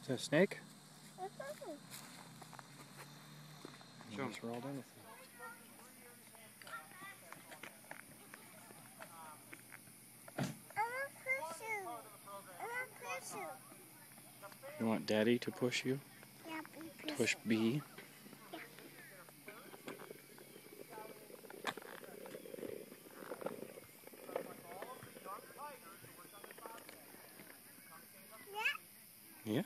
Is that a snake? Show 'em. We're all done with it. You want Daddy to push you? Yeah, Push B. Yeah.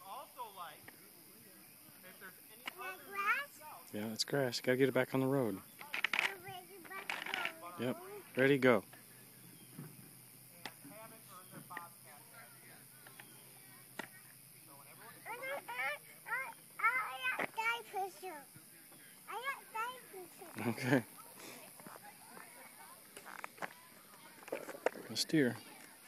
Yeah, it's grass. Gotta get it back on the road. Yep. Ready, go. Okay. Go steer.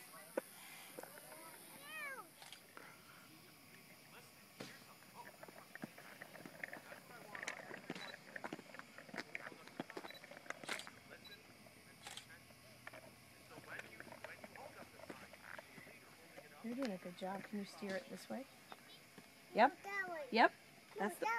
You're doing a good job. Can you steer it this way? Yep. Yep. That's the...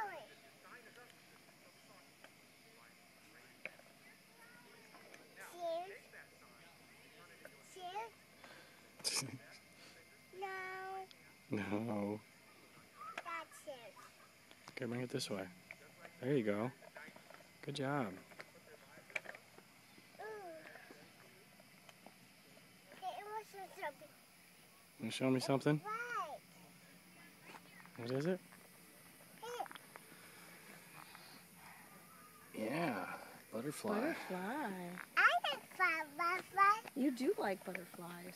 No. That's it. Okay, bring it this way. There you go. Good job. Can you show me something? What is it? Yeah, butterfly. Butterfly. I like butterflies. You do like butterflies.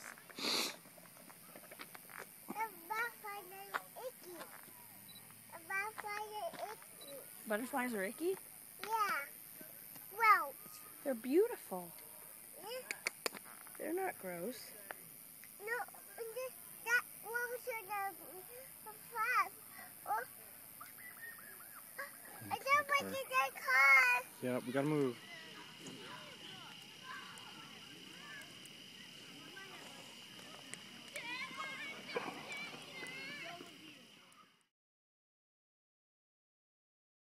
Butterflies are icky? Yeah. Well. They're beautiful. Yeah. They're not gross. No, that was the flag. Oh. I don't want to get car. Yeah, we gotta move.